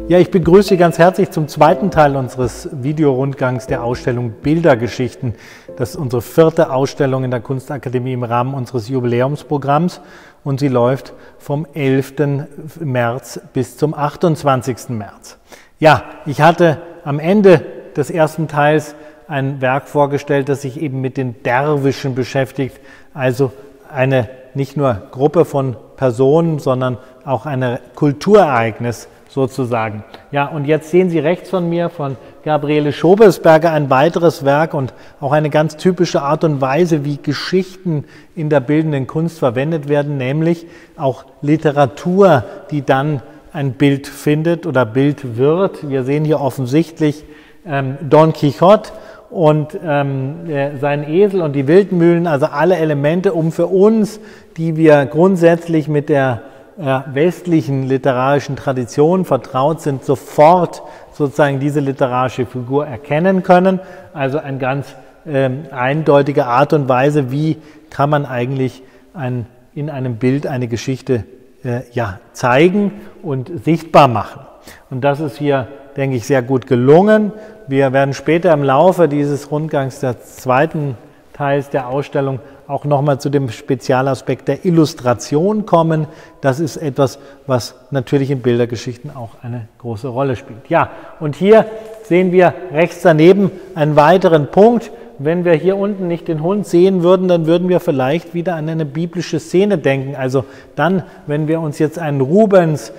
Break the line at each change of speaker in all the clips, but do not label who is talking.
Ja, ich begrüße Sie ganz herzlich zum zweiten Teil unseres Videorundgangs der Ausstellung Bildergeschichten. Das ist unsere 4. Ausstellung in der Kunstakademie im Rahmen unseres Jubiläumsprogramms und sie läuft vom 11. März bis zum 28. März. Ja, ich hatte am Ende des ersten Teils ein Werk vorgestellt, das sich eben mit den Derwischen beschäftigt, also eine nicht nur Gruppe von Personen, sondern auch ein Kulturereignis sozusagen. Ja, und jetzt sehen Sie rechts von mir von Gabriele Schobesberger ein weiteres Werk und auch eine ganz typische Art und Weise, wie Geschichten in der bildenden Kunst verwendet werden, nämlich auch Literatur, die dann ein Bild findet oder Bild wird. Wir sehen hier offensichtlich Don Quixote und sein Esel und die Wildmühlen, also alle Elemente, um für uns, die wir grundsätzlich mit der westlichen literarischen Tradition vertraut sind, sofort sozusagen diese literarische Figur erkennen können. Also eine ganz eindeutige Art und Weise, wie kann man eigentlich in einem Bild eine Geschichte zeigen und sichtbar machen. Und das ist hier, denke ich, sehr gut gelungen. Wir werden später im Laufe dieses Rundgangs des zweiten Teils der Ausstellung auch nochmal zu dem Spezialaspekt der Illustration kommen. Das ist etwas, was natürlich in Bildergeschichten auch eine große Rolle spielt. Ja, und hier sehen wir rechts daneben einen weiteren Punkt. Wenn wir hier unten nicht den Hund sehen würden, dann würden wir vielleicht wieder an eine biblische Szene denken. Also dann, wenn wir uns jetzt einen Rubens,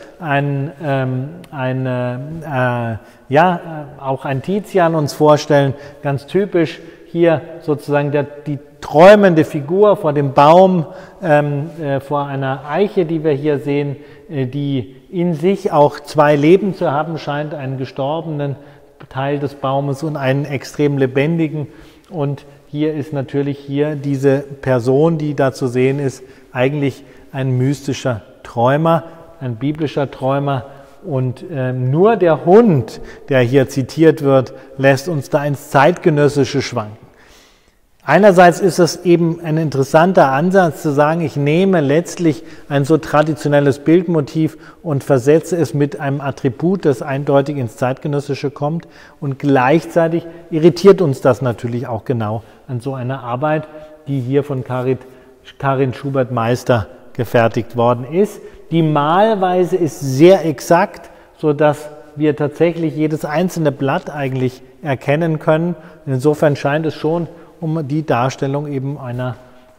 auch ein Tizian uns vorstellen, ganz typisch hier sozusagen die träumende Figur vor dem Baum, vor einer Eiche, die wir hier sehen, die in sich auch zwei Leben zu haben scheint, einen gestorbenen Teil des Baumes und einen extrem lebendigen. Und hier ist natürlich diese Person, die da zu sehen ist, eigentlich ein mystischer Träumer, ein biblischer Träumer. Und nur der Hund, der hier zitiert wird, lässt uns da ins Zeitgenössische schwanken. Einerseits ist es eben ein interessanter Ansatz zu sagen, ich nehme letztlich ein so traditionelles Bildmotiv und versetze es mit einem Attribut, das eindeutig ins Zeitgenössische kommt, und gleichzeitig irritiert uns das natürlich auch genau an so einer Arbeit, die hier von Karin Schubert-Meister gefertigt worden ist. Die Malweise ist sehr exakt, sodass wir tatsächlich jedes einzelne Blatt eigentlich erkennen können. Insofern scheint es schon um die Darstellung eben eines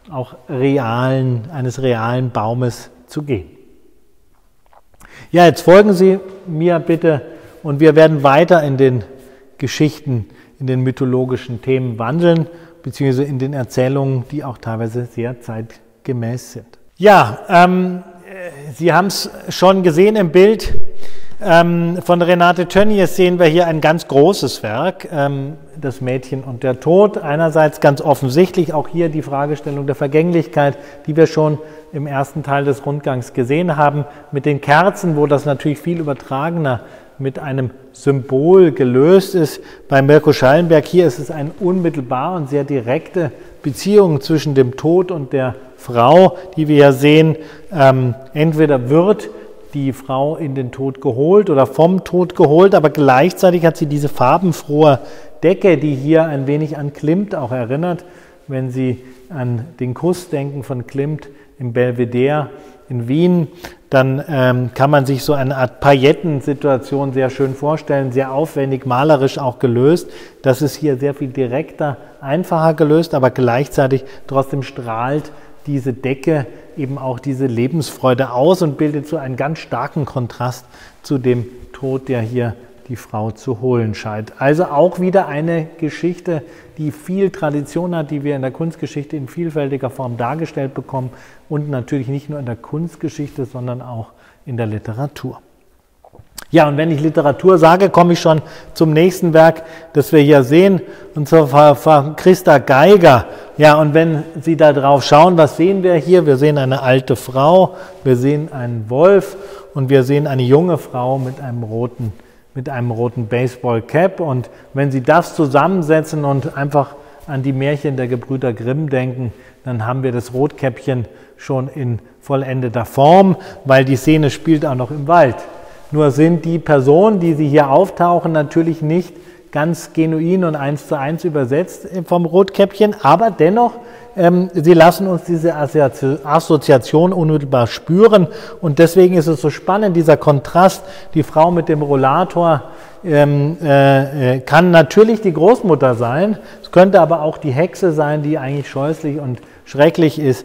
realen Baumes zu gehen. Ja, jetzt folgen Sie mir bitte und wir werden weiter in den Geschichten, in den mythologischen Themen wandeln, beziehungsweise in den Erzählungen, die auch teilweise sehr zeitgemäß sind. Ja, Sie haben es schon gesehen im Bild. Von Renate Tönnies sehen wir hier ein ganz großes Werk, Das Mädchen und der Tod. Einerseits ganz offensichtlich auch hier die Fragestellung der Vergänglichkeit, die wir schon im ersten Teil des Rundgangs gesehen haben, mit den Kerzen, wo das natürlich viel übertragener mit einem Symbol gelöst ist. Bei Mirko Schallenberg hier ist es eine unmittelbar und sehr direkte Beziehung zwischen dem Tod und der Frau, die wir ja sehen. Entweder wird die Frau in den Tod geholt oder vom Tod geholt, aber gleichzeitig hat sie diese farbenfrohe Decke, die hier ein wenig an Klimt auch erinnert. Wenn Sie an den Kuss denken von Klimt im Belvedere in Wien, dann kann man sich so eine Art Paillettensituation sehr schön vorstellen, sehr aufwendig, malerisch auch gelöst. Das ist hier sehr viel direkter, einfacher gelöst, aber gleichzeitig trotzdem strahlt diese Decke eben auch diese Lebensfreude aus und bildet so einen ganz starken Kontrast zu dem Tod, der hier die Frau zu holen scheint. Also auch wieder eine Geschichte, die viel Tradition hat, die wir in der Kunstgeschichte in vielfältiger Form dargestellt bekommen und natürlich nicht nur in der Kunstgeschichte, sondern auch in der Literatur. Ja, und wenn ich Literatur sage, komme ich schon zum nächsten Werk, das wir hier sehen, und zwar von Christa Geiger. Ja, und wenn Sie da drauf schauen, was sehen wir hier? Wir sehen eine alte Frau, wir sehen einen Wolf und wir sehen eine junge Frau mit einem roten Baseball-Cap. Und wenn Sie das zusammensetzen und einfach an die Märchen der Gebrüder Grimm denken, dann haben wir das Rotkäppchen schon in vollendeter Form, weil die Szene spielt auch noch im Wald. Nur sind die Personen, die Sie hier auftauchen, natürlich nicht ganz genuin und 1:1 übersetzt vom Rotkäppchen, aber dennoch, sie lassen uns diese Assoziation unmittelbar spüren und deswegen ist es so spannend, dieser Kontrast, die Frau mit dem Rollator kann natürlich die Großmutter sein, es könnte aber auch die Hexe sein, die eigentlich scheußlich und schrecklich ist,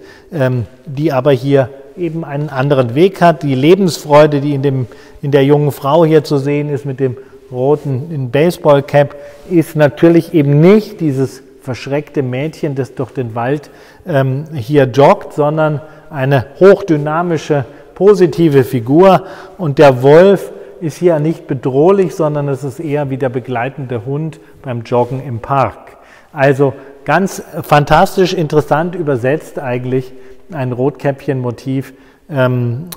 die aber hier eben einen anderen Weg hat. Die Lebensfreude, die in der jungen Frau hier zu sehen ist mit dem roten Baseballcap, ist natürlich eben nicht dieses verschreckte Mädchen, das durch den Wald hier joggt, sondern eine hochdynamische, positive Figur. Und der Wolf ist hier nicht bedrohlich, sondern es ist eher wie der begleitende Hund beim Joggen im Park. Also ganz fantastisch interessant übersetzt eigentlich ein Rotkäppchen-Motiv in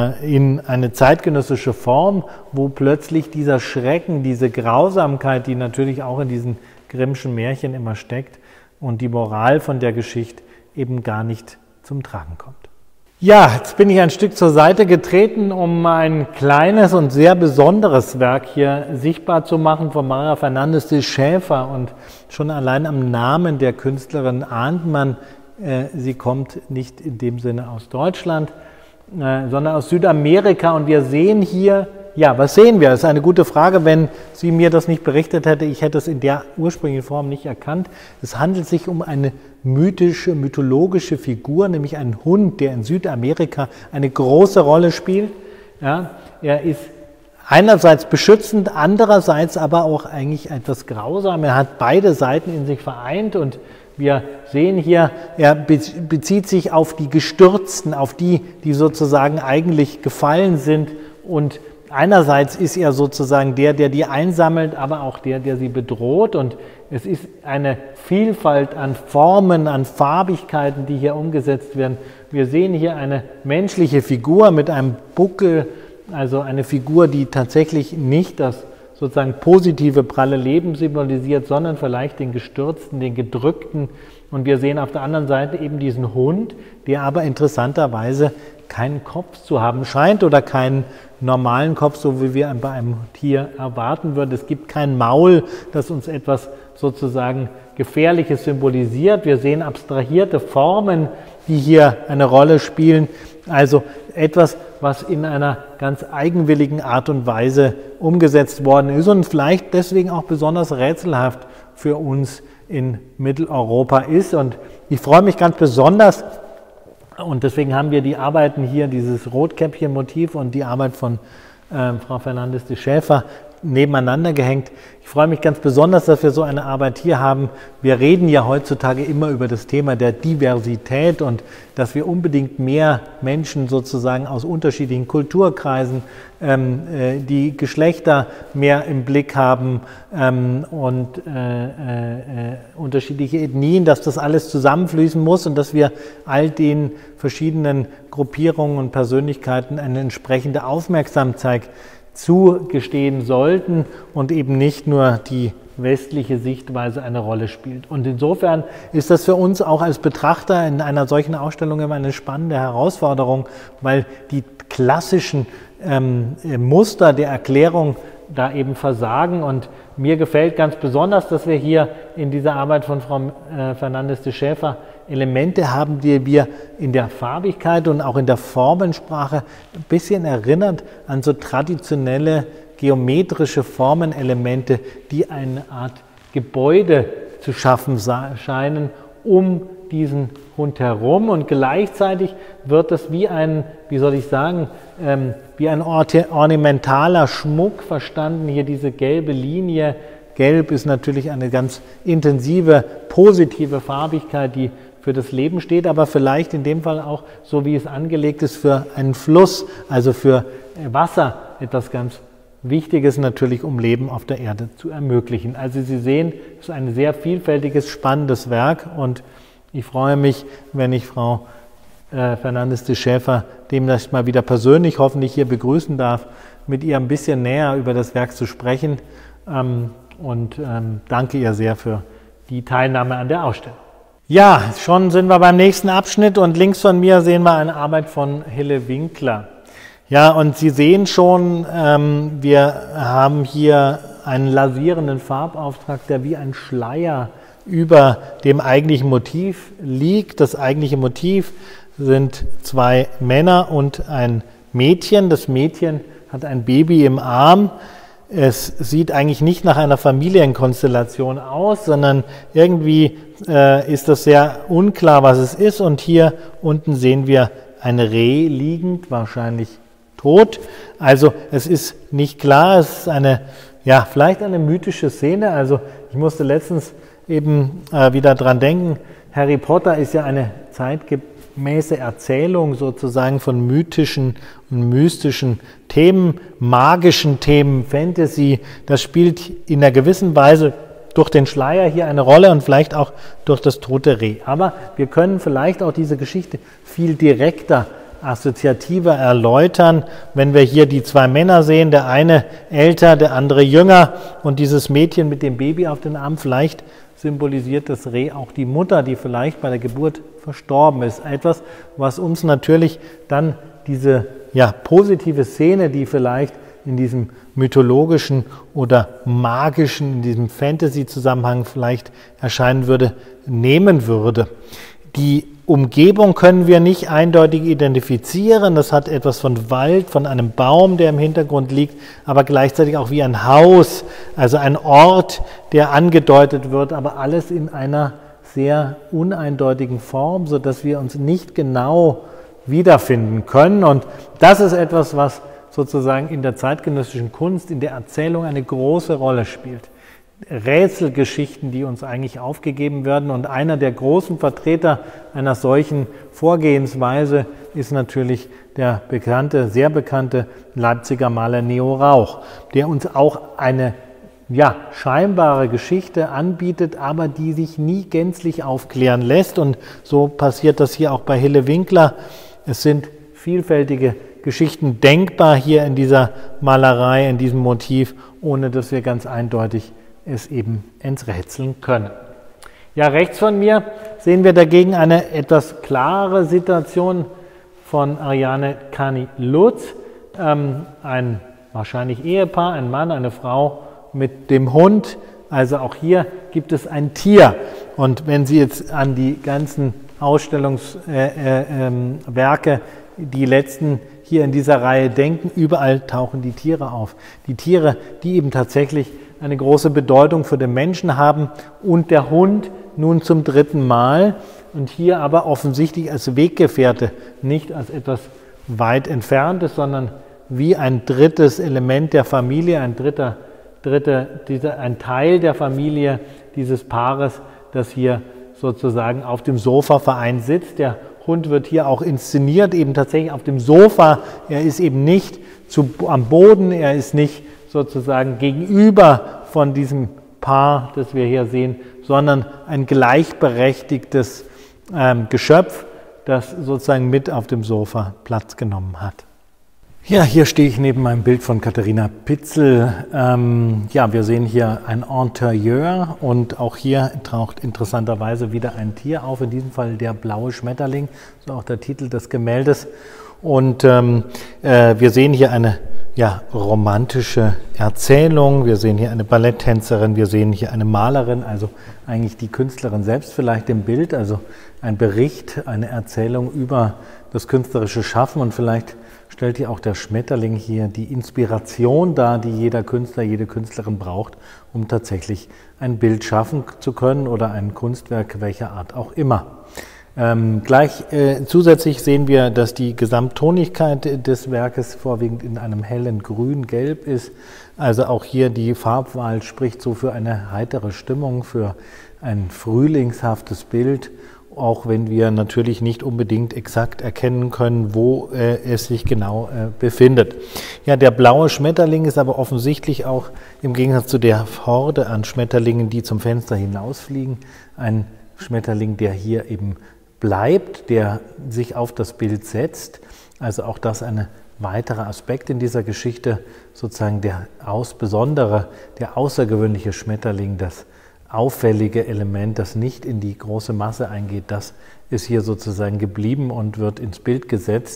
eine zeitgenössische Form, wo plötzlich dieser Schrecken, diese Grausamkeit, die natürlich auch in diesen Grimmschen Märchen immer steckt und die Moral von der Geschichte eben gar nicht zum Tragen kommt. Ja, jetzt bin ich ein Stück zur Seite getreten, um ein kleines und sehr besonderes Werk hier sichtbar zu machen von Maria Fernández de Schäfer. Und schon allein am Namen der Künstlerin ahnt man, sie kommt nicht in dem Sinne aus Deutschland, sondern aus Südamerika. Und wir sehen hier, ja, was sehen wir? Das ist eine gute Frage. Wenn sie mir das nicht berichtet hätte, ich hätte es in der ursprünglichen Form nicht erkannt. Es handelt sich um eine mythologische Figur, nämlich einen Hund, der in Südamerika eine große Rolle spielt. Ja, er ist einerseits beschützend, andererseits aber auch eigentlich etwas grausam. Er hat beide Seiten in sich vereint und wir sehen hier, er bezieht sich auf die Gestürzten, auf die sozusagen eigentlich gefallen sind. Und einerseits ist er sozusagen der die einsammelt, aber auch der sie bedroht. Und es ist eine Vielfalt an Formen, an Farbigkeiten, die hier umgesetzt werden. Wir sehen hier eine menschliche Figur mit einem Buckel, also eine Figur, die tatsächlich nicht das sozusagen positive, pralle Leben symbolisiert, sondern vielleicht den Gestürzten, den Gedrückten. Und wir sehen auf der anderen Seite eben diesen Hund, der aber interessanterweise keinen Kopf zu haben scheint oder keinen normalen Kopf, so wie wir bei einem Tier erwarten würden. Es gibt kein Maul, das uns etwas sozusagen Gefährliches symbolisiert. Wir sehen abstrahierte Formen, die hier eine Rolle spielen. Also etwas, was in einer ganz eigenwilligen Art und Weise umgesetzt worden ist und vielleicht deswegen auch besonders rätselhaft für uns in Mitteleuropa ist. Und ich freue mich ganz besonders, und deswegen haben wir die Arbeiten hier, dieses Rotkäppchen-Motiv und die Arbeit von Frau Fernández de Schäfer nebeneinander gehängt. Ich freue mich ganz besonders, dass wir so eine Arbeit hier haben. Wir reden ja heutzutage immer über das Thema der Diversität und dass wir unbedingt mehr Menschen sozusagen aus unterschiedlichen Kulturkreisen, die Geschlechter mehr im Blick haben und unterschiedliche Ethnien, dass das alles zusammenfließen muss und dass wir all den verschiedenen Gruppierungen und Persönlichkeiten eine entsprechende Aufmerksamkeit zugestehen sollten und eben nicht nur die westliche Sichtweise eine Rolle spielt. Und insofern ist das für uns auch als Betrachter in einer solchen Ausstellung immer eine spannende Herausforderung, weil die klassischen Muster der Erklärung da eben versagen. Und mir gefällt ganz besonders, dass wir hier in dieser Arbeit von Frau Fernández de Schäfer Elemente haben, die wir in der Farbigkeit und auch in der Formensprache ein bisschen erinnert an so traditionelle geometrische Formenelemente, die eine Art Gebäude zu schaffen scheinen um diesen Hund herum. Und gleichzeitig wird es wie ein, wie soll ich sagen, wie ein ornamentaler Schmuck verstanden. Hier diese gelbe Linie. Gelb ist natürlich eine ganz intensive, positive Farbigkeit, die für das Leben steht, aber vielleicht in dem Fall auch, so wie es angelegt ist, für einen Fluss, also für Wasser, etwas ganz Wichtiges natürlich, um Leben auf der Erde zu ermöglichen. Also Sie sehen, es ist ein sehr vielfältiges, spannendes Werk und ich freue mich, wenn ich Frau Fernández de Schäfer demnächst mal wieder persönlich hoffentlich hier begrüßen darf, mit ihr ein bisschen näher über das Werk zu sprechen und danke ihr sehr für die Teilnahme an der Ausstellung. Ja, schon sind wir beim nächsten Abschnitt und links von mir sehen wir eine Arbeit von Hille Winkler. Ja, und Sie sehen schon, wir haben hier einen lasierenden Farbauftrag, der wie ein Schleier über dem eigentlichen Motiv liegt. Das eigentliche Motiv sind zwei Männer und ein Mädchen. Das Mädchen hat ein Baby im Arm. Es sieht eigentlich nicht nach einer Familienkonstellation aus, sondern irgendwie ist das sehr unklar, was es ist. Und hier unten sehen wir ein Reh liegend, wahrscheinlich tot. Also es ist nicht klar, es ist eine, ja, vielleicht eine mythische Szene. Also ich musste letztens eben wieder dran denken, Harry Potter ist ja eine zeitgemäße Erzählung sozusagen von mythischen und mystischen Themen, magischen Themen, Fantasy. Das spielt in einer gewissen Weise durch den Schleier hier eine Rolle und vielleicht auch durch das tote Reh. Aber wir können vielleicht auch diese Geschichte viel direkter, assoziativer erläutern, wenn wir hier die zwei Männer sehen, der eine älter, der andere jünger und dieses Mädchen mit dem Baby auf den Arm. Vielleicht symbolisiert das Reh auch die Mutter, die vielleicht bei der Geburt verstorben ist. Etwas, was uns natürlich dann diese positive Szene, die vielleicht in diesem mythologischen oder magischen, in diesem Fantasy-Zusammenhang vielleicht erscheinen würde, nehmen würde. Die Umgebung können wir nicht eindeutig identifizieren. Das hat etwas von Wald, von einem Baum, der im Hintergrund liegt, aber gleichzeitig auch wie ein Haus, also ein Ort, der angedeutet wird, aber alles in einer sehr uneindeutigen Form, sodass wir uns nicht genau wiederfinden können. Und das ist etwas, was sozusagen in der zeitgenössischen Kunst, in der Erzählung eine große Rolle spielt. Rätselgeschichten, die uns eigentlich aufgegeben werden. Und einer der großen Vertreter einer solchen Vorgehensweise ist natürlich der bekannte, sehr bekannte Leipziger Maler Neo Rauch, der uns auch eine scheinbare Geschichte anbietet, aber die sich nie gänzlich aufklären lässt. Und so passiert das hier auch bei Hille Winkler. Es sind vielfältige Geschichten denkbar hier in dieser Malerei, in diesem Motiv, ohne dass wir ganz eindeutig es eben enträtseln können. Ja, rechts von mir sehen wir dagegen eine etwas klarere Situation von Ariane Kani-Lutz, ein wahrscheinlich Ehepaar, ein Mann, eine Frau mit dem Hund. Also auch hier gibt es ein Tier. Und wenn Sie jetzt an die ganzen Ausstellungswerke, die letzten hier in dieser Reihe denken, überall tauchen die Tiere auf. Die Tiere, die eben tatsächlich eine große Bedeutung für den Menschen haben und der Hund nun zum dritten Mal und hier aber offensichtlich als Weggefährte, nicht als etwas weit Entferntes, sondern wie ein drittes Element der Familie, ein Teil der Familie dieses Paares, das hier sozusagen auf dem Sofa vereint sitzt. Der Hund wird hier auch inszeniert, eben tatsächlich auf dem Sofa. Er ist eben nicht am Boden, er ist nicht sozusagen gegenüber von diesem Paar, das wir hier sehen, sondern ein gleichberechtigtes Geschöpf, das sozusagen mit auf dem Sofa Platz genommen hat. Ja, hier stehe ich neben einem Bild von Katharina Pitzel. Wir sehen hier ein Interieur und auch hier taucht interessanterweise wieder ein Tier auf, in diesem Fall der blaue Schmetterling, so auch der Titel des Gemäldes. Und wir sehen hier eine romantische Erzählung, wir sehen hier eine Balletttänzerin, wir sehen hier eine Malerin, also eigentlich die Künstlerin selbst vielleicht im Bild, also ein Bericht, eine Erzählung über das künstlerische Schaffen und vielleicht stellt hier auch der Schmetterling hier die Inspiration dar, die jeder Künstler, jede Künstlerin braucht, um tatsächlich ein Bild schaffen zu können oder ein Kunstwerk welcher Art auch immer. Zusätzlich sehen wir, dass die Gesamttonigkeit des Werkes vorwiegend in einem hellen Grün-Gelb ist. Also auch hier die Farbwahl spricht so für eine heitere Stimmung, für ein frühlingshaftes Bild, auch wenn wir natürlich nicht unbedingt exakt erkennen können, wo es sich genau befindet. Ja, der blaue Schmetterling ist aber offensichtlich auch im Gegensatz zu der Horde an Schmetterlingen, die zum Fenster hinausfliegen, ein Schmetterling, der hier eben bleibt, der sich auf das Bild setzt. Also auch das ein weiterer Aspekt in dieser Geschichte, sozusagen der besondere, der außergewöhnliche Schmetterling, das auffällige Element, das nicht in die große Masse eingeht, das ist hier sozusagen geblieben und wird ins Bild gesetzt.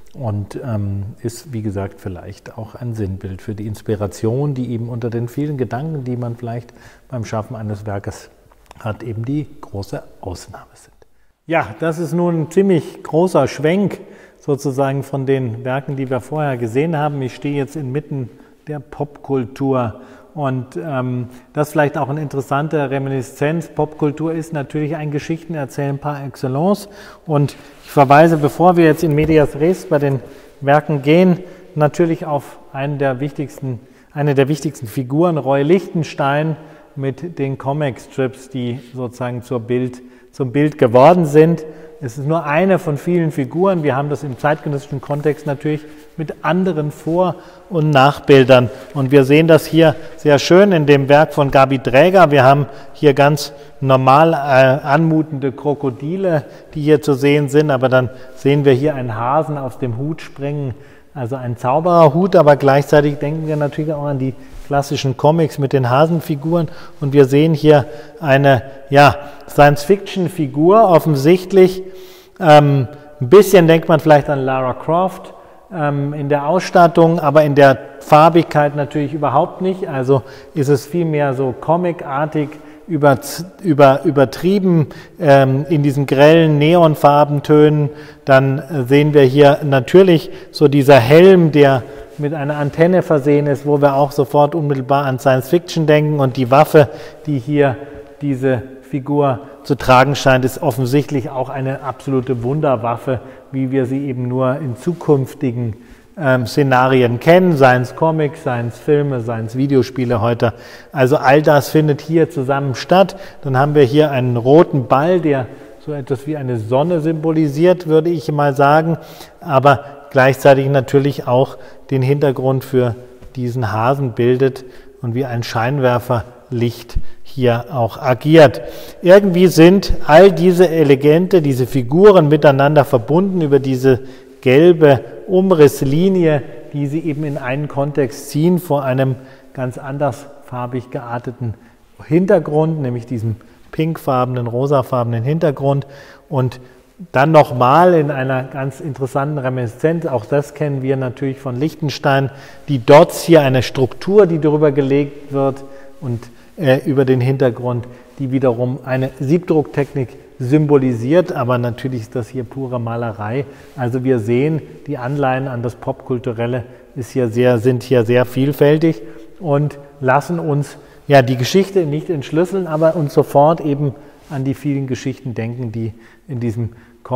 und ist, wie gesagt, vielleicht auch ein Sinnbild für die Inspiration, die eben unter den vielen Gedanken, die man vielleicht beim Schaffen eines Werkes hat, eben die große Ausnahme sind. Ja, das ist nun ein ziemlich großer Schwenk sozusagen von den Werken, die wir vorher gesehen haben. Ich stehe jetzt inmitten der Popkultur und das ist vielleicht auch eine interessante Reminiszenz. Popkultur ist natürlich ein Geschichtenerzählen par excellence und ich verweise, bevor wir jetzt in medias res bei den Werken gehen, natürlich auf eine der wichtigsten Figuren, Roy Lichtenstein, mit den Comicstrips, die sozusagen zum Bild geworden sind. Es ist nur eine von vielen Figuren. Wir haben das im zeitgenössischen Kontext natürlich mit anderen Vor- und Nachbildern. Und wir sehen das hier sehr schön in dem Werk von Gabi Dräger. Wir haben hier ganz normal anmutende Krokodile, die hier zu sehen sind. Aber dann sehen wir hier einen Hasen aus dem Hut springen. Also ein Zaubererhut, aber gleichzeitig denken wir natürlich auch an die klassischen Comics mit den Hasenfiguren. Und wir sehen hier eine Science-Fiction-Figur, offensichtlich. Ein bisschen denkt man vielleicht an Lara Croft in der Ausstattung, aber in der Farbigkeit natürlich überhaupt nicht. Also ist es vielmehr so comicartig, übertrieben in diesen grellen Neonfarbentönen. Dann sehen wir hier natürlich so dieser Helm, der mit einer Antenne versehen ist, wo wir auch sofort unmittelbar an Science Fiction denken. Und die Waffe, die hier diese Figur zu tragen scheint, ist offensichtlich auch eine absolute Wunderwaffe, wie wir sie eben nur in zukünftigen Szenarien kennen, seien es Comics, seien es Filme, seien es Videospiele heute. Also all das findet hier zusammen statt. Dann haben wir hier einen roten Ball, der so etwas wie eine Sonne symbolisiert, würde ich mal sagen, aber gleichzeitig natürlich auch den Hintergrund für diesen Hasen bildet und wie ein Scheinwerferlicht hier auch agiert. Irgendwie sind all diese Elemente, diese Figuren miteinander verbunden über diese gelbe Umrisslinie, die sie eben in einen Kontext ziehen, vor einem ganz anders farbig gearteten Hintergrund, nämlich diesem pinkfarbenen, rosafarbenen Hintergrund. Und dann nochmal in einer ganz interessanten Reminiszenz, auch das kennen wir natürlich von Lichtenstein, die Dots, hier eine Struktur, die darüber gelegt wird und über den Hintergrund, die wiederum eine Siebdrucktechnik symbolisiert, aber natürlich ist das hier pure Malerei. Also wir sehen, die Anleihen an das Popkulturelle sind hier sehr vielfältig und lassen uns die Geschichte nicht entschlüsseln, aber uns sofort eben an die vielen Geschichten denken, die in diesem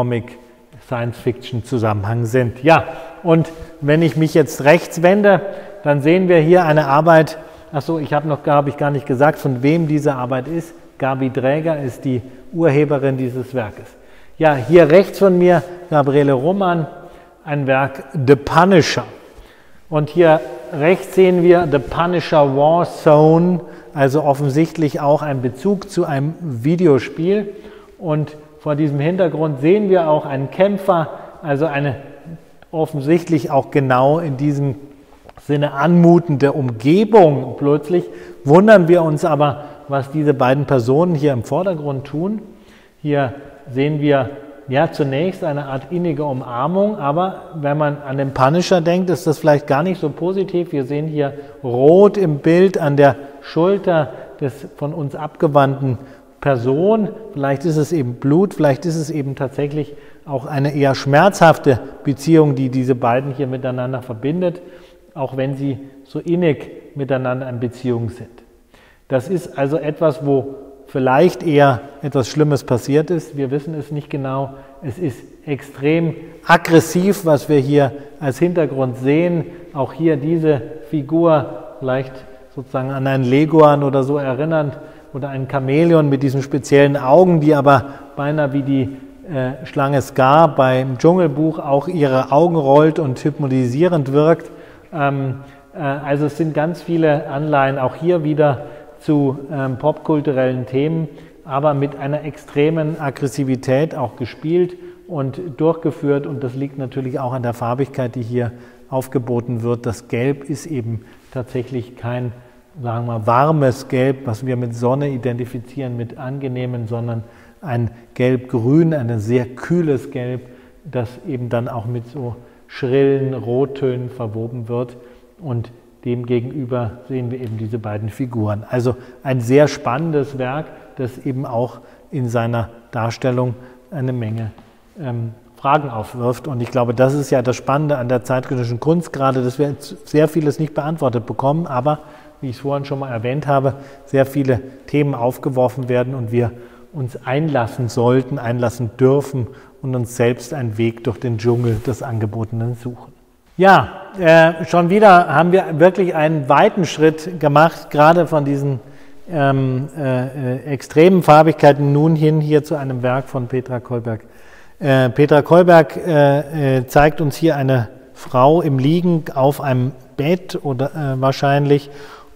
Comic-Science-Fiction-Zusammenhang sind. Ja, und wenn ich mich jetzt rechts wende, dann sehen wir hier eine Arbeit. Achso, habe ich gar nicht gesagt, von wem diese Arbeit ist. Gabi Dräger ist die Urheberin dieses Werkes. Ja, hier rechts von mir Gabriele Roman, ein Werk The Punisher. Und hier rechts sehen wir The Punisher Warzone, also offensichtlich auch ein Bezug zu einem Videospiel. Und vor diesem Hintergrund sehen wir auch einen Kämpfer, also eine offensichtlich auch genau in diesem Sinne anmutende Umgebung. Plötzlich wundern wir uns aber, was diese beiden Personen hier im Vordergrund tun. Hier sehen wir zunächst eine Art innige Umarmung, aber wenn man an den Punisher denkt, ist das vielleicht gar nicht so positiv. Wir sehen hier rot im Bild an der Schulter des von uns abgewandten Person. Vielleicht ist es eben Blut, vielleicht ist es eben tatsächlich auch eine eher schmerzhafte Beziehung, die diese beiden hier miteinander verbindet, auch wenn sie so innig miteinander in Beziehung sind. Das ist also etwas, wo vielleicht eher etwas Schlimmes passiert ist. Wir wissen es nicht genau. Es ist extrem aggressiv, was wir hier als Hintergrund sehen. Auch hier diese Figur, vielleicht sozusagen an einen Leguan oder so erinnernd, oder ein Chamäleon mit diesen speziellen Augen, die aber beinahe wie die Schlange Scar beim Dschungelbuch auch ihre Augen rollt und hypnotisierend wirkt. Also es sind ganz viele Anleihen auch hier wieder zu popkulturellen Themen, aber mit einer extremen Aggressivität auch gespielt und durchgeführt. Und das liegt natürlich auch an der Farbigkeit, die hier aufgeboten wird. Das Gelb ist eben tatsächlich kein, sagen wir mal, warmes Gelb, was wir mit Sonne identifizieren, mit angenehmen, sondern ein Gelb-Grün, ein sehr kühles Gelb, das eben dann auch mit so schrillen Rottönen verwoben wird. Und demgegenüber sehen wir eben diese beiden Figuren. Also ein sehr spannendes Werk, das eben auch in seiner Darstellung eine Menge Fragen aufwirft. Und ich glaube, das ist ja das Spannende an der zeitgenössischen Kunst, gerade, dass wir sehr vieles nicht beantwortet bekommen, aber, wie ich es vorhin schon mal erwähnt habe, sehr viele Themen aufgeworfen werden und wir uns einlassen sollten, einlassen dürfen und uns selbst einen Weg durch den Dschungel des Angebotenen suchen. Ja, schon wieder haben wir wirklich einen weiten Schritt gemacht, gerade von diesen extremen Farbigkeiten nun hin hier zu einem Werk von Petra Kolberg. Petra Kolberg zeigt uns hier eine Frau im Liegen auf einem Bett oder wahrscheinlich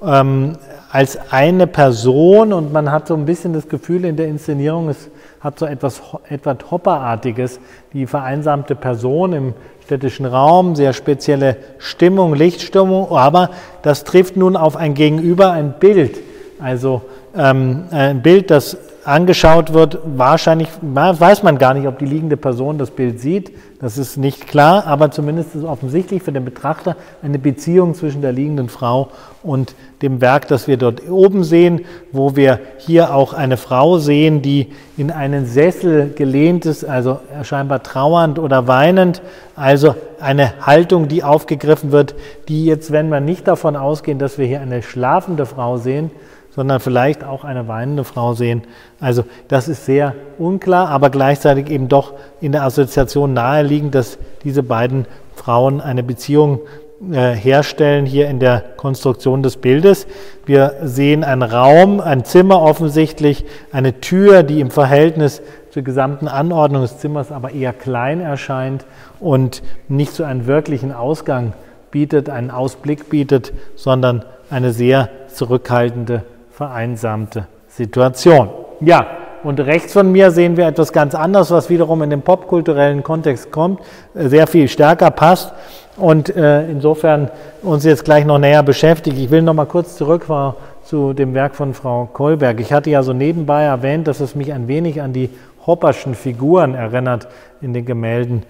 als eine Person, und man hat so ein bisschen das Gefühl in der Inszenierung, es hat so etwas Hopperartiges, die vereinsamte Person im städtischen Raum, sehr spezielle Stimmung, Lichtstimmung, aber das trifft nun auf ein Gegenüber, ein Bild, also ein Bild, das angeschaut wird, wahrscheinlich weiß man gar nicht, ob die liegende Person das Bild sieht, das ist nicht klar, aber zumindest ist offensichtlich für den Betrachter eine Beziehung zwischen der liegenden Frau und dem Werk, das wir dort oben sehen, wo wir hier auch eine Frau sehen, die in einen Sessel gelehnt ist, also scheinbar trauernd oder weinend, also eine Haltung, die aufgegriffen wird, die jetzt, wenn wir nicht davon ausgehen, dass wir hier eine schlafende Frau sehen, sondern vielleicht auch eine weinende Frau sehen. Also das ist sehr unklar, aber gleichzeitig eben doch in der Assoziation naheliegend, dass diese beiden Frauen eine Beziehung herstellen, hier in der Konstruktion des Bildes. Wir sehen einen Raum, ein Zimmer offensichtlich, eine Tür, die im Verhältnis zur gesamten Anordnung des Zimmers aber eher klein erscheint und nicht so einen wirklichen Ausgang bietet, einen Ausblick bietet, sondern eine sehr zurückhaltende, vereinsamte Situation. Ja, und rechts von mir sehen wir etwas ganz anderes, was wiederum in den popkulturellen Kontext kommt, sehr viel stärker passt und insofern uns jetzt gleich noch näher beschäftigt. Ich will noch mal kurz zurück zu dem Werk von Frau Kolberg. Ich hatte ja so nebenbei erwähnt, dass es mich ein wenig an die Hopperschen Figuren erinnert in den Gemälden,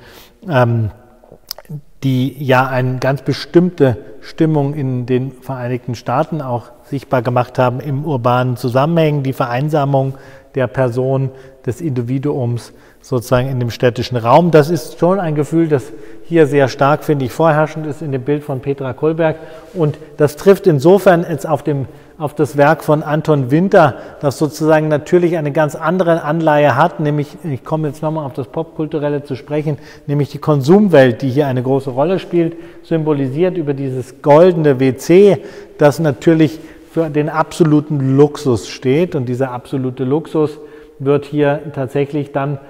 die ja eine ganz bestimmte Stimmung in den Vereinigten Staaten auch sichtbar gemacht haben im urbanen Zusammenhängen, die Vereinsamung der Person, des Individuums sozusagen in dem städtischen Raum. Das ist schon ein Gefühl, das hier sehr stark, finde ich, vorherrschend ist in dem Bild von Petra Kolberg. Und das trifft insofern jetzt auf das Werk von Anton Winter, das sozusagen natürlich eine ganz andere Anleihe hat, nämlich, ich komme jetzt nochmal auf das Popkulturelle zu sprechen, nämlich die Konsumwelt, die hier eine große Rolle spielt, symbolisiert über dieses goldene WC, das natürlich für den absoluten Luxus steht. Und dieser absolute Luxus wird hier tatsächlich dann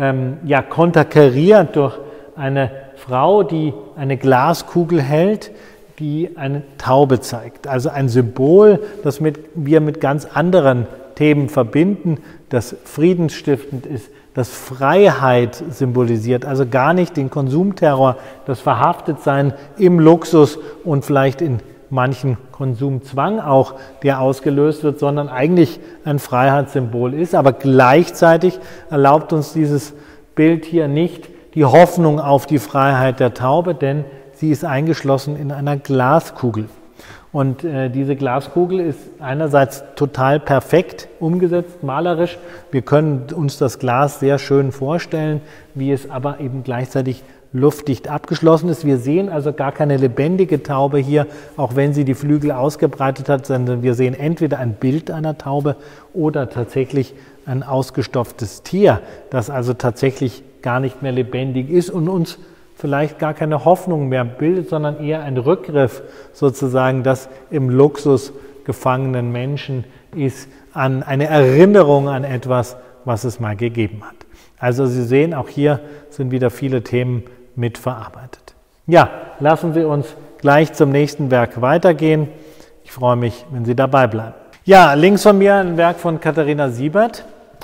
konterkariert durch eine Frau, die eine Glaskugel hält, die eine Taube zeigt. Also ein Symbol, das wir mit ganz anderen Themen verbinden, das friedensstiftend ist, das Freiheit symbolisiert, also gar nicht den Konsumterror, das Verhaftetsein im Luxus und vielleicht in manchen Konsumzwang auch, der ausgelöst wird, sondern eigentlich ein Freiheitssymbol ist. Aber gleichzeitig erlaubt uns dieses Bild hier nicht die Hoffnung auf die Freiheit der Taube, denn sie ist eingeschlossen in einer Glaskugel. Und diese Glaskugel ist einerseits total perfekt umgesetzt, malerisch. Wir können uns das Glas sehr schön vorstellen, wie es aber eben gleichzeitig luftdicht abgeschlossen ist. Wir sehen also gar keine lebendige Taube hier, auch wenn sie die Flügel ausgebreitet hat, sondern wir sehen entweder ein Bild einer Taube oder tatsächlich ein ausgestopftes Tier, das also tatsächlich gar nicht mehr lebendig ist und uns vielleicht gar keine Hoffnung mehr bildet, sondern eher ein Rückgriff sozusagen, das im Luxus gefangenen Menschen ist, an eine Erinnerung an etwas, was es mal gegeben hat. Also Sie sehen, auch hier sind wieder viele Themen mitverarbeitet. Ja, lassen Sie uns gleich zum nächsten Werk weitergehen. Ich freue mich, wenn Sie dabei bleiben. Ja, links von mir ein Werk von Katharina Siebert,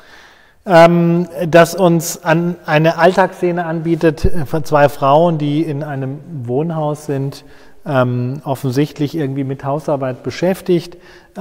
das uns eine Alltagsszene anbietet von zwei Frauen, die in einem Wohnhaus sind, offensichtlich irgendwie mit Hausarbeit beschäftigt.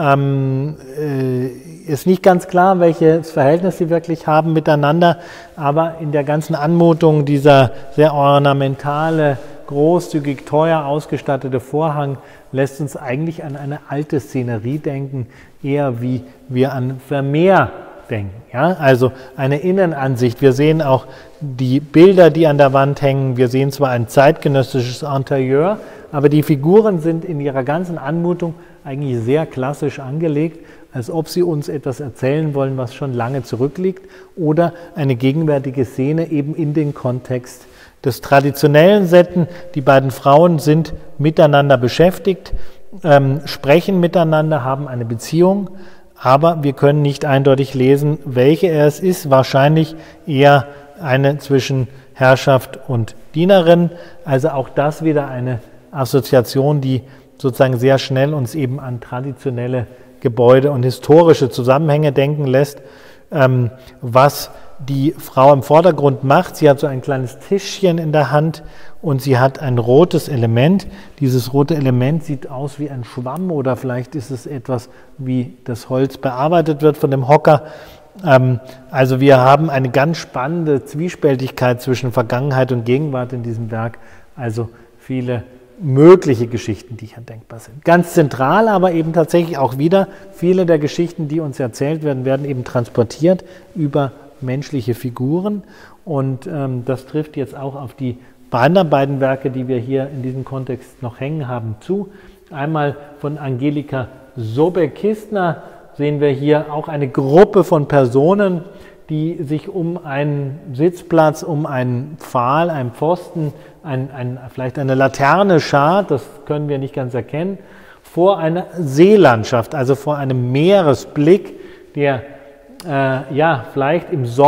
Ist nicht ganz klar, welches Verhältnis sie wirklich haben miteinander, aber in der ganzen Anmutung dieser sehr ornamentale großzügig teuer ausgestattete Vorhang lässt uns eigentlich an eine alte Szenerie denken, eher wie wir an Vermeer denken. Ja? Also eine Innenansicht. Wir sehen auch die Bilder, die an der Wand hängen. Wir sehen zwar ein zeitgenössisches Interieur, aber die Figuren sind in ihrer ganzen Anmutung eigentlich sehr klassisch angelegt, als ob sie uns etwas erzählen wollen, was schon lange zurückliegt, oder eine gegenwärtige Szene eben in den Kontext des Traditionellen setzen. Die beiden Frauen sind miteinander beschäftigt, sprechen miteinander, haben eine Beziehung, aber wir können nicht eindeutig lesen, welche es ist. Wahrscheinlich eher eine zwischen Herrschaft und Dienerin. Also auch das wieder eine Assoziation, die sozusagen sehr schnell uns eben an traditionelle Gebäude und historische Zusammenhänge denken lässt. Was die Frau im Vordergrund macht, sie hat so ein kleines Tischchen in der Hand und sie hat ein rotes Element. Dieses rote Element sieht aus wie ein Schwamm oder vielleicht ist es etwas, wie das Holz bearbeitet wird von dem Hocker. Also wir haben eine ganz spannende Zwiespältigkeit zwischen Vergangenheit und Gegenwart in diesem Werk. Also viele mögliche Geschichten, die hier denkbar sind. Ganz zentral aber eben tatsächlich auch wieder, viele der Geschichten, die uns erzählt werden, werden eben transportiert über menschliche Figuren und das trifft jetzt auch auf die anderen beiden Werke, die wir hier in diesem Kontext noch hängen haben, zu. Einmal von Angelika Sobek-Kistner sehen wir hier auch eine Gruppe von Personen, die sich um einen Sitzplatz, um einen Pfahl, einen Pfosten, vielleicht eine Laterne schart, das können wir nicht ganz erkennen, vor einer Seelandschaft, also vor einem Meeresblick, der vielleicht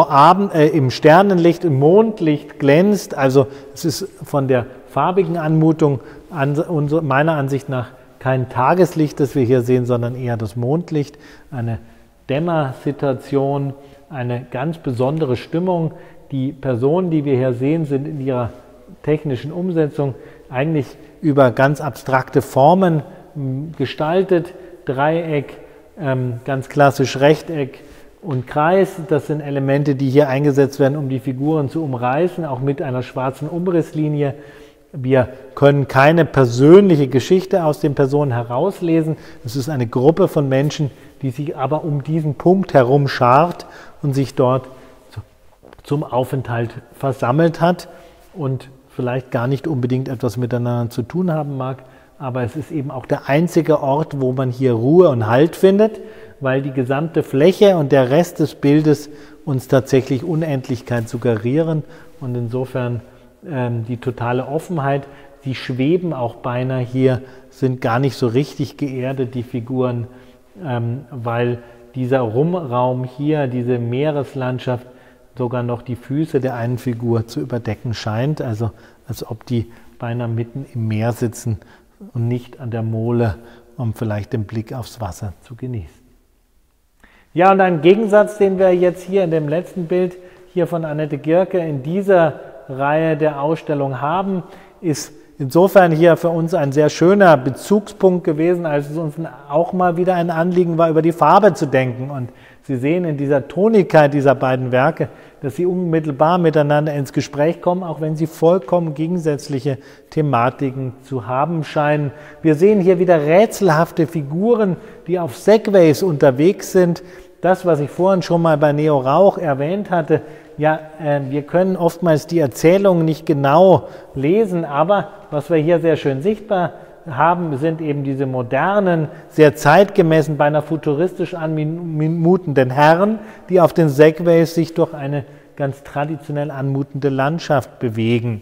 im Sternenlicht, im Mondlicht glänzt. Also es ist von der farbigen Anmutung meiner Ansicht nach kein Tageslicht, das wir hier sehen, sondern eher das Mondlicht, eine Dämmersituation, eine ganz besondere Stimmung. Die Personen, die wir hier sehen, sind in ihrer technischen Umsetzung eigentlich über ganz abstrakte Formen gestaltet. Dreieck, ganz klassisch Rechteck und Kreis, das sind Elemente, die hier eingesetzt werden, um die Figuren zu umreißen, auch mit einer schwarzen Umrisslinie. Wir können keine persönliche Geschichte aus den Personen herauslesen. Es ist eine Gruppe von Menschen, die sich aber um diesen Punkt herum schart und sich dort zum Aufenthalt versammelt hat und vielleicht gar nicht unbedingt etwas miteinander zu tun haben mag, aber es ist eben auch der einzige Ort, wo man hier Ruhe und Halt findet, weil die gesamte Fläche und der Rest des Bildes uns tatsächlich Unendlichkeit suggerieren und insofern die totale Offenheit, die schweben auch beinahe hier, sind gar nicht so richtig geerdet, die Figuren, weil dieser Rumraum hier, diese Meereslandschaft, sogar noch die Füße der einen Figur zu überdecken scheint, also als ob die beinahe mitten im Meer sitzen und nicht an der Mole, um vielleicht den Blick aufs Wasser zu genießen. Ja, und ein Gegensatz, den wir jetzt hier in dem letzten Bild hier von Annette Gierke in dieser Reihe der Ausstellung haben, ist insofern hier für uns ein sehr schöner Bezugspunkt gewesen, als es uns auch mal wieder ein Anliegen war, über die Farbe zu denken. Und Sie sehen in dieser Tonigkeit dieser beiden Werke, dass sie unmittelbar miteinander ins Gespräch kommen, auch wenn sie vollkommen gegensätzliche Thematiken zu haben scheinen. Wir sehen hier wieder rätselhafte Figuren, die auf Segways unterwegs sind. Das, was ich vorhin schon mal bei Neo Rauch erwähnt hatte, ja, wir können oftmals die Erzählungen nicht genau lesen, aber was wir hier sehr schön sichtbar haben, sind eben diese modernen, sehr zeitgemäßen, beinahe futuristisch anmutenden Herren, die auf den Segways sich durch eine ganz traditionell anmutende Landschaft bewegen.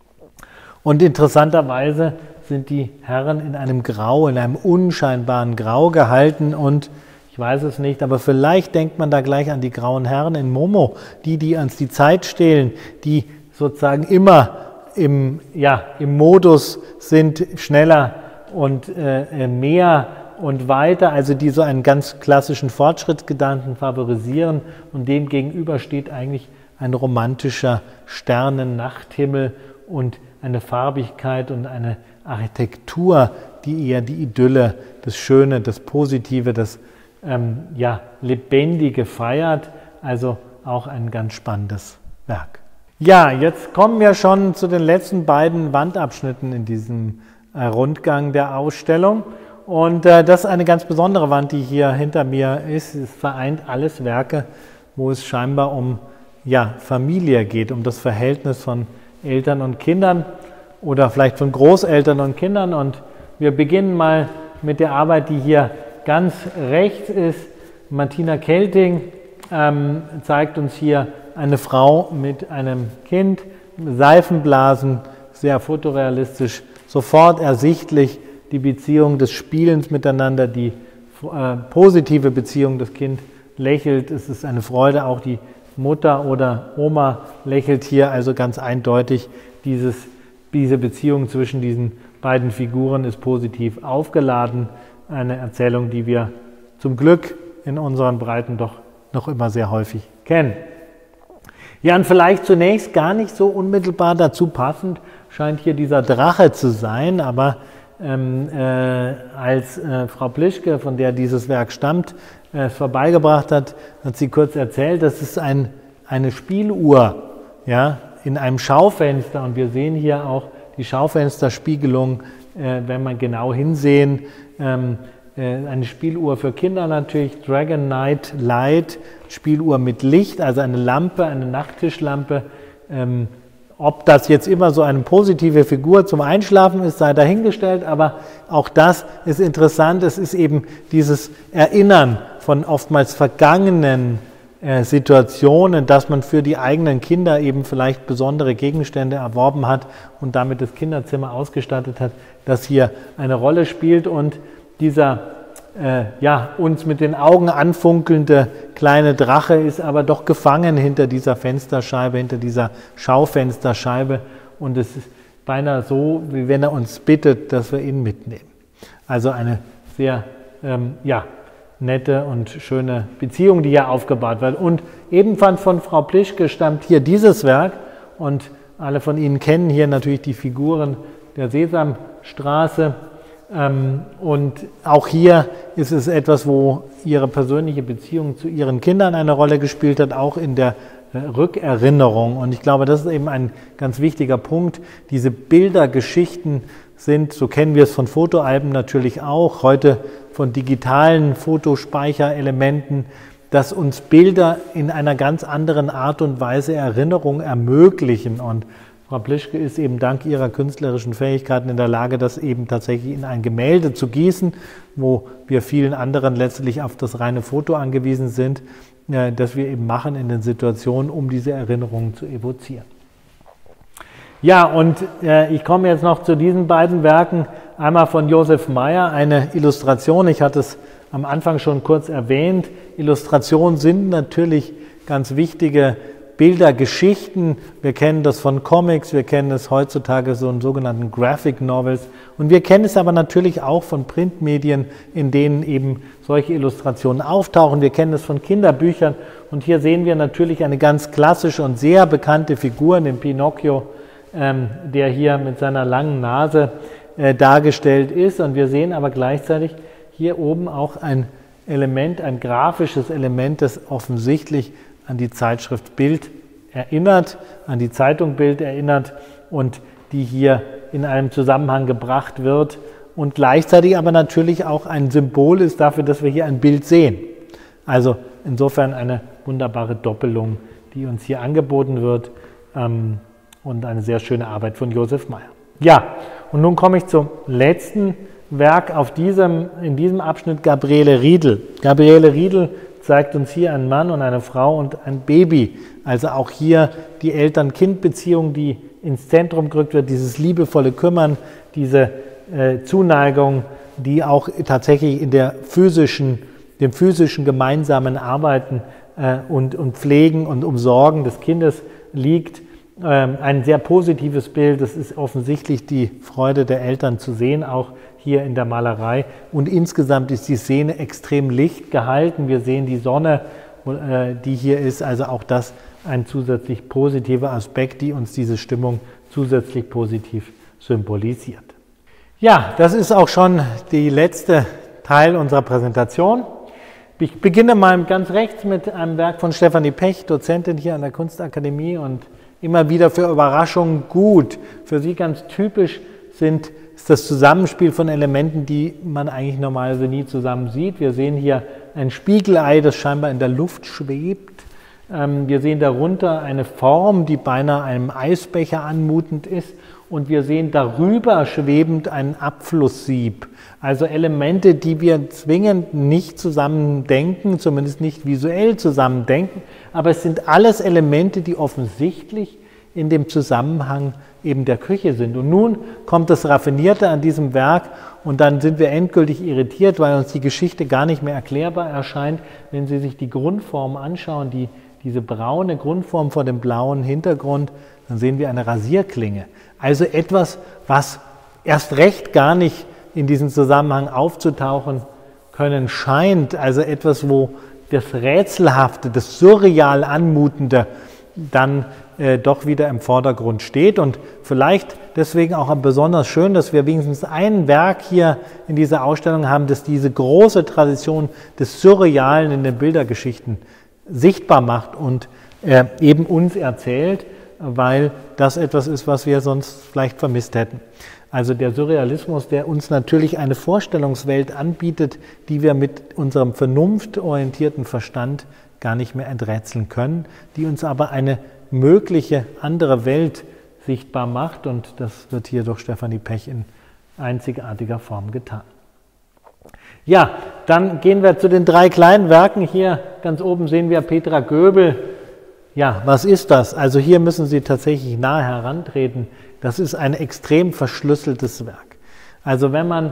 Und interessanterweise sind die Herren in einem Grau, in einem unscheinbaren Grau gehalten und ich weiß es nicht, aber vielleicht denkt man da gleich an die grauen Herren in Momo, die uns die Zeit stehlen, die sozusagen immer im Modus sind, schneller und mehr und weiter, also die so einen ganz klassischen Fortschrittsgedanken favorisieren und dem gegenüber steht eigentlich ein romantischer Sternen-Nachthimmel und eine Farbigkeit und eine Architektur, die eher die Idylle, das Schöne, das Positive, das Lebendige feiert, also auch ein ganz spannendes Werk. Ja, jetzt kommen wir schon zu den letzten beiden Wandabschnitten in diesem Rundgang der Ausstellung. Und das ist eine ganz besondere Wand, die hier hinter mir ist. Es vereint alles Werke, wo es scheinbar um Familie geht, um das Verhältnis von Eltern und Kindern oder vielleicht von Großeltern und Kindern. Und wir beginnen mal mit der Arbeit, die hier ganz rechts ist. Martina Kelting zeigt uns hier eine Frau mit einem Kind, Seifenblasen, sehr fotorealistisch, sofort ersichtlich die Beziehung des Spielens miteinander, die positive Beziehung. Das Kind lächelt, es ist eine Freude, auch die Mutter oder Oma lächelt hier, also ganz eindeutig, diese Beziehung zwischen diesen beiden Figuren ist positiv aufgeladen. Eine Erzählung, die wir zum Glück in unseren Breiten doch noch immer sehr häufig kennen. Ja, und vielleicht zunächst gar nicht so unmittelbar dazu passend scheint hier dieser Drache zu sein, aber als Frau Plischke, von der dieses Werk stammt, es vorbeigebracht hat, hat sie kurz erzählt, das ist eine Spieluhr, ja, in einem Schaufenster, und wir sehen hier auch die Schaufensterspiegelung, wenn wir genau hinsehen, eine Spieluhr für Kinder natürlich, Dragon Night Light, Spieluhr mit Licht, also eine Lampe, eine Nachttischlampe. Ob das jetzt immer so eine positive Figur zum Einschlafen ist, sei dahingestellt, aber auch das ist interessant. Es ist eben dieses Erinnern von oftmals vergangenen Situationen, dass man für die eigenen Kinder eben vielleicht besondere Gegenstände erworben hat und damit das Kinderzimmer ausgestattet hat, das hier eine Rolle spielt. Und dieser uns mit den Augen anfunkelnde kleine Drache ist aber doch gefangen hinter dieser Fensterscheibe, hinter dieser Schaufensterscheibe, und es ist beinahe so, wie wenn er uns bittet, dass wir ihn mitnehmen. Also eine sehr nette und schöne Beziehung, die hier aufgebaut wird. Und ebenfalls von Frau Plischke stammt hier dieses Werk, und alle von Ihnen kennen hier natürlich die Figuren der Sesamstraße. Und auch hier ist es etwas, wo ihre persönliche Beziehung zu ihren Kindern eine Rolle gespielt hat, auch in der Rückerinnerung. Und ich glaube, das ist eben ein ganz wichtiger Punkt. Diese Bildergeschichten sind, so kennen wir es von Fotoalben natürlich auch, heute von digitalen Fotospeicherelementen, dass uns Bilder in einer ganz anderen Art und Weise Erinnerung ermöglichen. Und Frau Plischke ist eben dank ihrer künstlerischen Fähigkeiten in der Lage, das eben tatsächlich in ein Gemälde zu gießen, wo wir vielen anderen letztlich auf das reine Foto angewiesen sind, das wir eben machen in den Situationen, um diese Erinnerungen zu evozieren. Ja, und ich komme jetzt noch zu diesen beiden Werken. Einmal von Josef Meyer, eine Illustration. Ich hatte es am Anfang schon kurz erwähnt. Illustrationen sind natürlich ganz wichtige Bildergeschichten. Wir kennen das von Comics, wir kennen es heutzutage so in sogenannten Graphic Novels, und wir kennen es aber natürlich auch von Printmedien, in denen eben solche Illustrationen auftauchen. Wir kennen es von Kinderbüchern, und hier sehen wir natürlich eine ganz klassische und sehr bekannte Figur, den Pinocchio, der hier mit seiner langen Nase dargestellt ist, und wir sehen aber gleichzeitig hier oben auch ein Element, ein grafisches Element, das offensichtlich an die Zeitschrift Bild erinnert, an die Zeitung Bild erinnert, und die hier in einem Zusammenhang gebracht wird und gleichzeitig aber natürlich auch ein Symbol ist dafür, dass wir hier ein Bild sehen. Also insofern eine wunderbare Doppelung, die uns hier angeboten wird, und eine sehr schöne Arbeit von Josef Meyer. Ja, und nun komme ich zum letzten Werk in diesem Abschnitt, Gabriele Riedel. Gabriele Riedel zeigt uns hier einen Mann und eine Frau und ein Baby. Also auch hier die Eltern-Kind-Beziehung, die ins Zentrum gerückt wird, dieses liebevolle Kümmern, diese Zuneigung, die auch tatsächlich in dem physischen gemeinsamen Arbeiten und Pflegen und Umsorgen des Kindes liegt. Ein sehr positives Bild, das ist offensichtlich die Freude der Eltern zu sehen, auch hier in der Malerei. Und insgesamt ist die Szene extrem licht gehalten. Wir sehen die Sonne, die hier ist, also auch das ein zusätzlich positiver Aspekt, die uns diese Stimmung zusätzlich positiv symbolisiert. Ja, das ist auch schon der letzte Teil unserer Präsentation. Ich beginne mal ganz rechts mit einem Werk von Stefanie Pech, Dozentin hier an der Kunstakademie und immer wieder für Überraschungen gut. Für sie ganz typisch ist das Zusammenspiel von Elementen, die man eigentlich normalerweise nie zusammen sieht. Wir sehen hier ein Spiegelei, das scheinbar in der Luft schwebt. Wir sehen darunter eine Form, die beinahe einem Eisbecher anmutend ist. Und wir sehen darüber schwebend ein Abflusssieb. Also Elemente, die wir zwingend nicht zusammen denken, zumindest nicht visuell zusammen denken. Aber es sind alles Elemente, die offensichtlich in dem Zusammenhang eben der Küche sind. Und nun kommt das Raffinierte an diesem Werk und dann sind wir endgültig irritiert, weil uns die Geschichte gar nicht mehr erklärbar erscheint, wenn Sie sich die Grundform anschauen, diese braune Grundform vor dem blauen Hintergrund, dann sehen wir eine Rasierklinge. Also etwas, was erst recht gar nicht in diesem Zusammenhang aufzutauchen können scheint, also etwas, wo das Rätselhafte, das surreal Anmutende dann doch wieder im Vordergrund steht und vielleicht deswegen auch besonders schön, dass wir wenigstens ein Werk hier in dieser Ausstellung haben, das diese große Tradition des Surrealen in den Bildergeschichten sichtbar macht und eben uns erzählt, weil das etwas ist, was wir sonst vielleicht vermisst hätten. Also der Surrealismus, der uns natürlich eine Vorstellungswelt anbietet, die wir mit unserem vernunftorientierten Verstand gar nicht mehr enträtseln können, die uns aber eine mögliche andere Welt sichtbar macht und das wird hier durch Stefanie Pech in einzigartiger Form getan. Ja, dann gehen wir zu den 3 kleinen Werken. Hier ganz oben sehen wir Petra Göbel. Ja, was ist das? Also hier müssen Sie tatsächlich nahe herantreten. Das ist ein extrem verschlüsseltes Werk. Also wenn man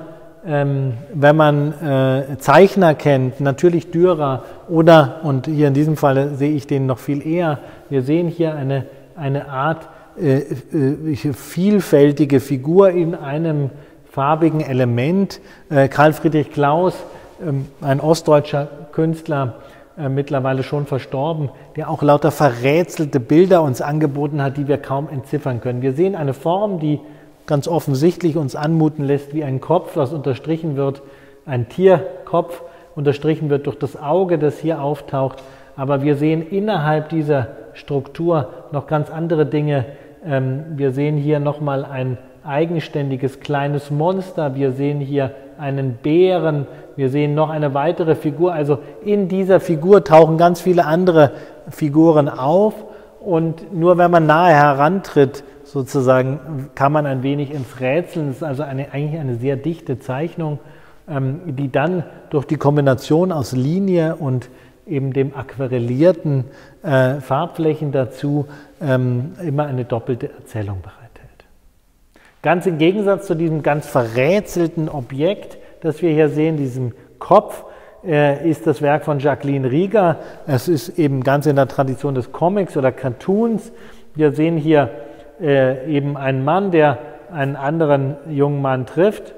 Zeichner kennt, natürlich Dürer oder, und hier in diesem Fall sehe ich den noch viel eher, wir sehen hier eine Art vielfältige Figur in einem farbigen Element. Karl Friedrich Claus, ein ostdeutscher Künstler, mittlerweile schon verstorben, der auch lauter verrätselte Bilder uns angeboten hat, die wir kaum entziffern können. Wir sehen eine Form, die ganz offensichtlich uns anmuten lässt wie ein Kopf, was unterstrichen wird, ein Tierkopf, unterstrichen wird durch das Auge, das hier auftaucht. Aber wir sehen innerhalb dieser Struktur noch ganz andere Dinge. Wir sehen hier nochmal ein eigenständiges kleines Monster. Wir sehen hier einen Bären. Wir sehen noch eine weitere Figur. Also in dieser Figur tauchen ganz viele andere Figuren auf. Und nur wenn man nahe herantritt, sozusagen, kann man ein wenig ins Rätseln. Es ist also eigentlich eine sehr dichte Zeichnung, die dann durch die Kombination aus Linie und eben dem aquarellierten Farbflächen dazu immer eine doppelte Erzählung bereithält. Ganz im Gegensatz zu diesem ganz verrätselten Objekt, das wir hier sehen, diesem Kopf, ist das Werk von Jacqueline Rieger. Es ist eben ganz in der Tradition des Comics oder Cartoons. Wir sehen hier eben einen Mann, der einen anderen jungen Mann trifft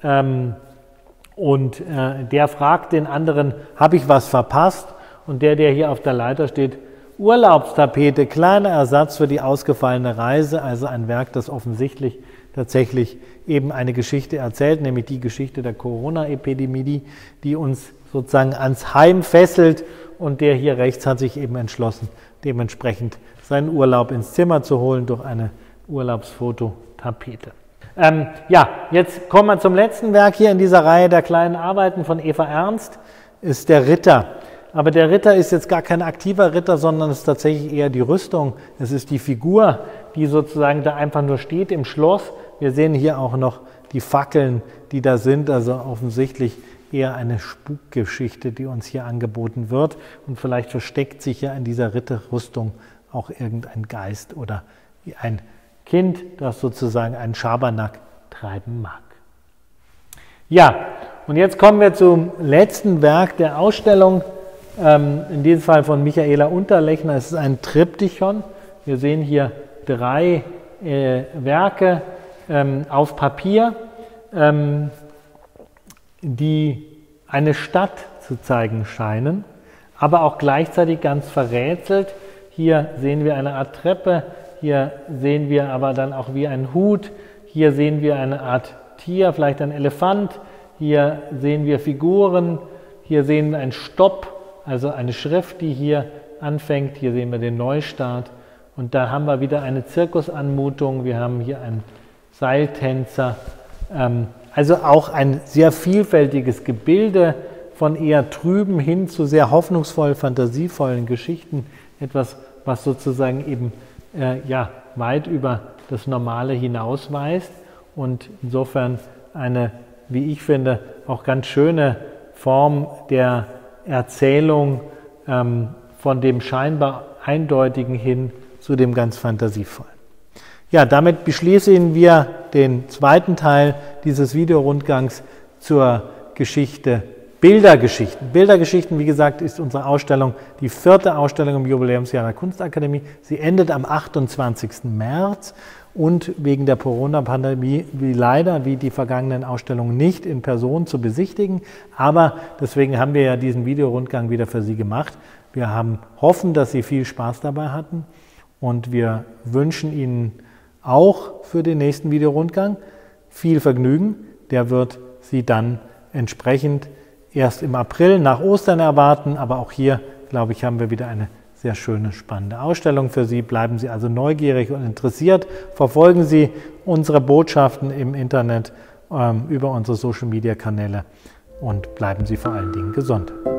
und der fragt den anderen, habe ich was verpasst? Und der hier auf der Leiter steht, Urlaubstapete, kleiner Ersatz für die ausgefallene Reise, also ein Werk, das offensichtlich tatsächlich eben eine Geschichte erzählt, nämlich die Geschichte der Corona-Epidemie, die uns sozusagen ans Heim fesselt und der hier rechts hat sich eben entschlossen, dementsprechend seinen Urlaub ins Zimmer zu holen durch eine Urlaubsfototapete. Ja, jetzt kommen wir zum letzten Werk hier in dieser Reihe der kleinen Arbeiten von Eva Ernst, ist der Ritter. Aber der Ritter ist jetzt gar kein aktiver Ritter, sondern es ist tatsächlich eher die Rüstung. Es ist die Figur, die sozusagen da einfach nur steht im Schloss. Wir sehen hier auch noch die Fackeln, die da sind, also offensichtlich eher eine Spukgeschichte, die uns hier angeboten wird. Und vielleicht versteckt sich ja in dieser Ritterrüstung auch irgendein Geist oder ein Kind, das sozusagen einen Schabernack treiben mag. Ja, und jetzt kommen wir zum letzten Werk der Ausstellung. In diesem Fall von Michaela Unterlechner. Es ist ein Triptychon. Wir sehen hier 3 Werke auf Papier, die eine Stadt zu zeigen scheinen, aber auch gleichzeitig ganz verrätselt. Hier sehen wir eine Art Treppe, hier sehen wir aber dann auch wie ein Hut, hier sehen wir eine Art Tier, vielleicht ein Elefant, hier sehen wir Figuren, hier sehen wir einen Stopp, also eine Schrift, die hier anfängt. Hier sehen wir den Neustart Und da haben wir wieder eine Zirkusanmutung, wir haben hier einen Seiltänzer, also auch ein sehr vielfältiges Gebilde von eher trüben hin zu sehr hoffnungsvoll, fantasievollen Geschichten. Etwas, was sozusagen eben weit über das Normale hinausweist und insofern eine, wie ich finde, auch ganz schöne Form der Erzählung von dem scheinbar Eindeutigen hin zu dem ganz Fantasievollen. Ja, damit beschließen wir den zweiten Teil dieses Videorundgangs zur Geschichte Bildergeschichten. Bildergeschichten, wie gesagt, ist unsere Ausstellung, die 4. Ausstellung im Jubiläumsjahr der Kunstakademie. Sie endet am 28. März und wegen der Corona-Pandemie wie die vergangenen Ausstellungen nicht in Person zu besichtigen. Aber deswegen haben wir ja diesen Videorundgang wieder für Sie gemacht. Wir hoffen, dass Sie viel Spaß dabei hatten und wir wünschen Ihnen auch für den nächsten Videorundgang viel Vergnügen. Der wird Sie dann entsprechend erst im April nach Ostern erwarten, aber auch hier, glaube ich, haben wir wieder eine sehr schöne, spannende Ausstellung für Sie. Bleiben Sie also neugierig und interessiert. Verfolgen Sie unsere Botschaften im Internet über unsere Social-Media-Kanäle und bleiben Sie vor allen Dingen gesund.